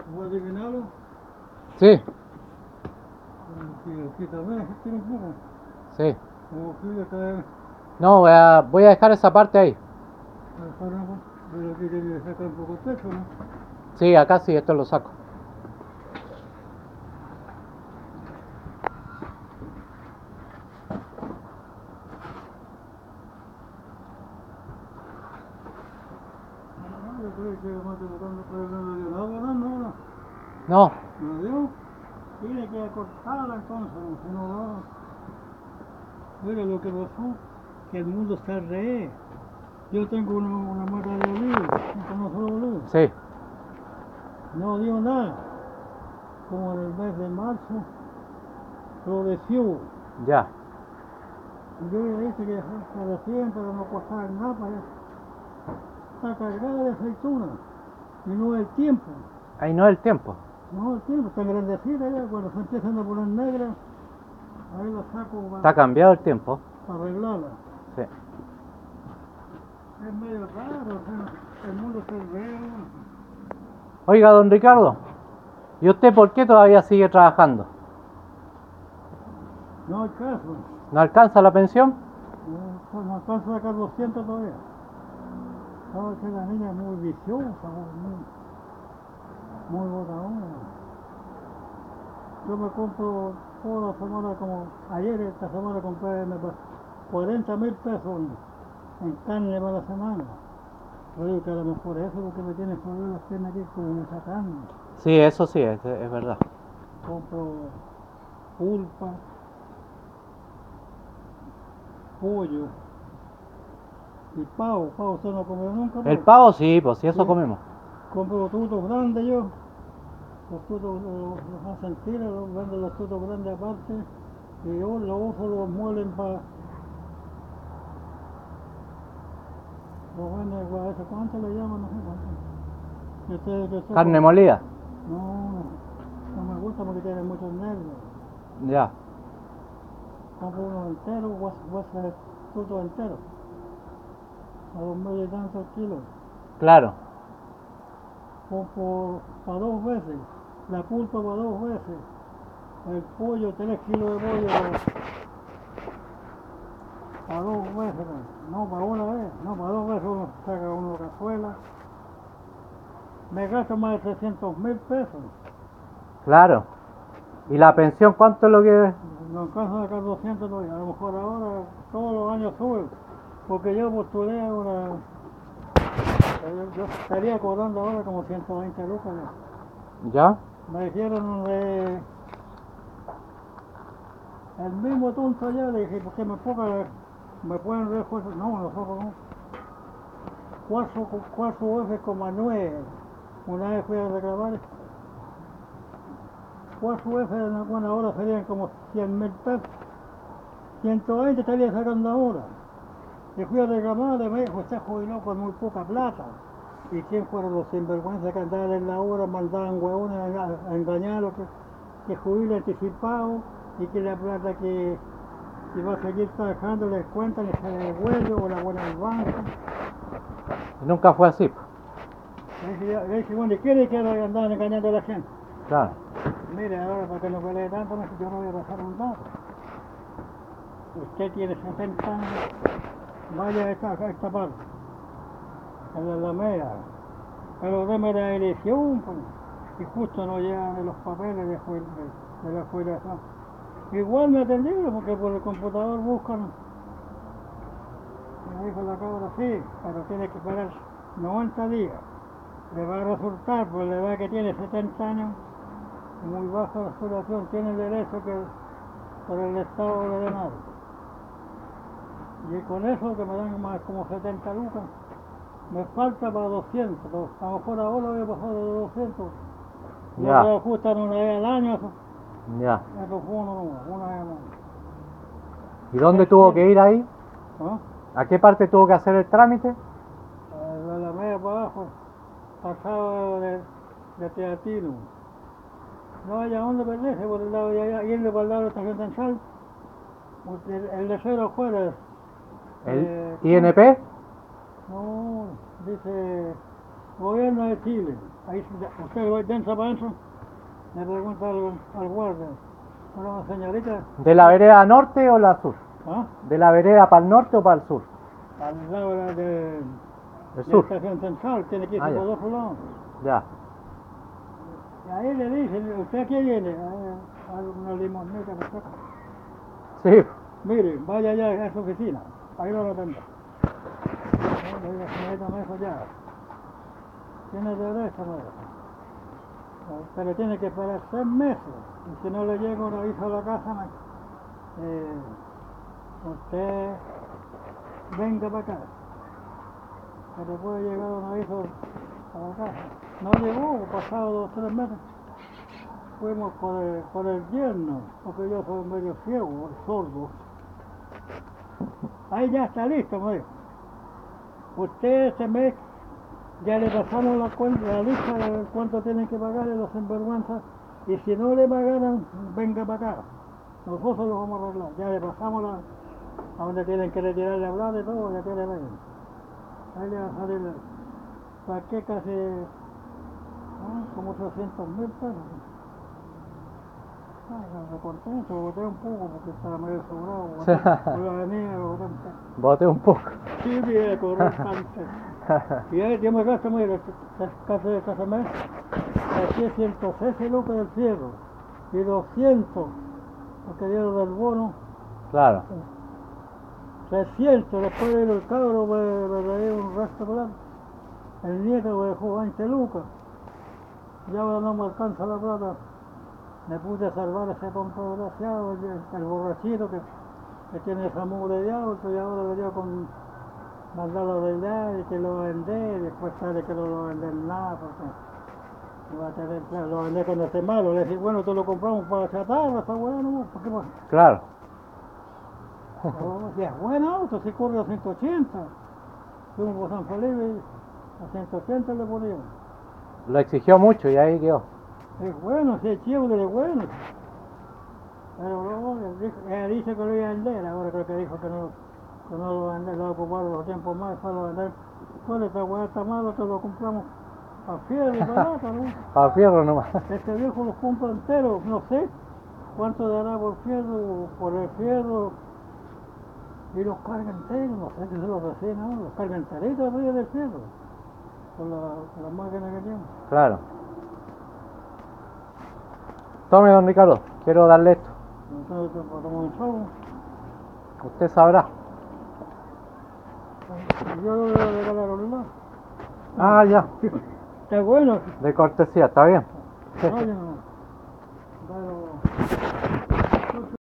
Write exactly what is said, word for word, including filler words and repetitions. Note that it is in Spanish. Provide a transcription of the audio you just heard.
¿Voy a adivinarlo? Sí, Aquí, aquí también, aquí tiene un poco. sí. O aquí le cae. No, voy a, voy a dejar esa parte ahí. Pero aquí tiene que sacar un poco de peso, ¿no? Sí, acá sí, esto lo saco. No, yo creo que vamos tratando de no dio agua, no, no, no. No, ¿No dio? Tiene que cortarla entonces, si no va. Mira lo que pasó, que el mundo está al revés. Yo tengo una, una mata de olivo, un conoce de olivo. sí, No dio nada. Como en el mes de marzo, floreció. ya. Y yo le dije que florecían, pero no costaba nada para allá. Está cargada de aceituna. Y no el tiempo. Ahí no es el tiempo. No el tiempo, está grandecita ya. Cuando se empiezan a poner negras, ahí la saco para, Está cambiado el tiempo. para arreglarla. Sí. Es medio raro, o sea, el mundo se ve. Oiga, don Ricardo, ¿y usted por qué todavía sigue trabajando? No hay caso. ¿No alcanza la pensión? No, no alcanza a sacar doscientos todavía. Sabes que la niña es muy viciosa, muy, muy botadora. Yo me compro toda la semana, como ayer, esta semana compré cuarenta mil pesos en, en carne para la semana. Yo digo que a lo mejor eso es lo que me tiene jodido las piernas aquí con mucha carne. Sí, eso sí, es, es verdad. Compro pulpa, pollo y pavo. Pavo usted no comió nunca, El pavo. pavo sí, pues sí, eso Sí. comemos. Compro los tutos grandes yo. Los tutos los, los hacen tiras, los venden los tutos grandes aparte. Y yo los uso, los muelen para. Los venden, a veces, ¿cuánto le llaman? No sé cuánto. Y ustedes que sepan. Carne molida. No, no me gusta porque tiene muchos nervios. Ya, Compro uno entero, hueso tuto entero. A dos mil y tantos kilos. claro. Compro para dos veces. La pulpa para dos veces. El pollo, tres kilos de pollo para dos veces. No, para una vez. No, para dos veces uno saca una cazuela. Me gasto más de trescientos mil pesos. Claro. ¿Y la pensión cuánto es lo que...? No alcanzo a sacar doscientos todavía. A lo mejor ahora todos los años sube. Porque yo postulé a una. Yo, yo estaría cobrando ahora como ciento veinte lucas. ¿Ya? Me dijeron de. El mismo tonto allá le dije, porque me ponga, me pueden refuerzos. No, nosotros no. Cuatro, cuatro veces como nueve. Una vez fui a reclamar. Cuatro veces en alguna hora serían como cien mil pesos. ciento veinte estaría sacando ahora. Y fui a reclamar, me dijo, usted jubiló con muy poca plata. ¿Y quién fueron los sinvergüenzas que andaban en la hora, mandaban huevones a, a engañarlos, que, que jubile anticipado y que la plata que, que va a seguir trabajando les cuentan y se le devuelve o la buena al banco? Nunca fue así. Le dije, le dije, bueno, ¿y quiere que andaban engañando a la gente? Claro. Mire, ahora para que no pelee tanto, no, yo no voy a pasar un dato. Usted tiene setenta años, vaya a esta, a esta parte, en la Alameda, pero deme la elección, pues, y justo no llegan los papeles de, de, de la jubilación. Igual me atendieron porque por el computador buscan, me dijo la cabra, sí, pero tiene que esperar noventa días. Le va a resultar, por la edad que tiene, setenta años, muy baja la jubilación, tiene el derecho que por el Estado le den algo. Y con eso que me dan más como setenta lucas, me falta para doscientos. A lo mejor ahora voy a pasar de doscientos. Lo Ya, que ajustan una vez al año, eso, ya. eso fue uno nomás, una vez al año. ¿Y dónde Es tuvo cierto. que ir ahí? ¿Ah? ¿A qué parte tuvo que hacer el trámite? De la media para abajo, pasaba de, de Teatino. No haya dónde perderse por el lado de allá, yendo para el lado de la estación central. El, el de cero afuera. ¿El Eh, ¿cómo? I N P? No, dice Gobierno de Chile. Ahí se- usted va dentro para adentro, le pregunta al, al guardia, una señorita, ¿De la vereda norte o la sur? ¿ah? ¿De la vereda para el norte o para el sur? Al lado de, de, El de sur. la estación central, tiene que irse Ah, ya. por otro lado. Ya. Y ahí le dicen, ¿usted a qué viene? A, a una limoneta por acá. Sí. Mire, vaya allá a su oficina, ahí lo atendo. La señorita me dijo ya, tiene derecho, me dijo. Pero tiene que esperar seis meses, y si no le llega un aviso a la casa, me- eh, usted venga para acá. Pero puede llegar un aviso a la casa. No llegó, pasado dos o tres meses. Fuimos por el, por el yerno, porque yo soy medio ciego, sordo. Ahí ya está listo, me dijo. Usted este mes ya le pasamos la, cuenta, la lista de cuánto tienen que pagarle los sinvergüenzas, y si no le pagaran, venga para acá. Nosotros lo vamos a arreglar. Ya le pasamos la, a donde tienen que retirar la plata y todo, ya tiene medio. Ahí le va a salir la paqué casi ah, como ochocientos mil pesos. Ah, me contento, lo boté un poco porque estaba medio sobrado. Boté, por la avenida lo boté un poco. Bote un poco. Sí, bien, correctamente. Y ahí yo me gasto, mira, casi de cada mes, aquí ciento seis lucas del fierro y doscientos, porque dieron del bono, Claro. trescientos, después vino el cabro, me, me traía un resto de plata. El nieto me dejó veinte lucas, y ahora no me alcanza la plata. Me puse a salvar ese tonto desgraciado, el, el borrachito que, que tiene esa mugre de auto, y ahora le dio con mandarlo a arreglar y que lo vender, y después sale que no lo va a vender nada, porque no va a tener, claro, lo vender cuando esté malo. Le decís, bueno, te lo compramos para chatarra, está bueno, ¿por qué más? Claro. No, si es buen auto, si corre a ciento ochenta. Fuimos por San Felipe y a ciento ochenta le poníamos. Lo exigió mucho y ahí quedó. Es bueno, si es chévere, es bueno. Pero no, él dijo, él dice que lo iba a vender, ahora creo que dijo que no, que no lo va a vender, lo va a ocupar los tiempos más, para lo vender. Bueno, esta weá está malo, te lo compramos a fierro y barata, ¿no? A fierro nomás. Este viejo los compra enteros, no sé cuánto dará por fierro, por el fierro, y los carga enteros, no sé si se los reciben, ¿no? Los carga enteritos arriba del fierro, con la, con la máquina que tiene. Claro. Tome, don Ricardo, quiero darle esto. Entonces, para tomar un trago, Usted sabrá. yo lo voy a regalar a los Ah, ya. Está bueno. De cortesía, ¿está bien? Oye, no.